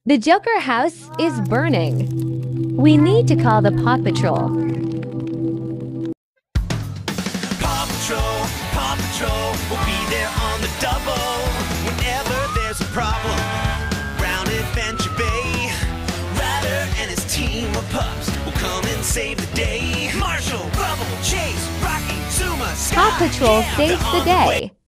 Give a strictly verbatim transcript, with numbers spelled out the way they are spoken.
The Joker house is burning. We need to call the Paw Patrol. Paw Patrol, Paw Patrol, will be there on the double. Whenever there's a problem, round Adventure Bay. Ryder and his team of pups will come and save the day. Marshall, Rubble, Chase, Rocky, Zuma, Sky, Paw Patrol yeah, saves they're the on the way. day.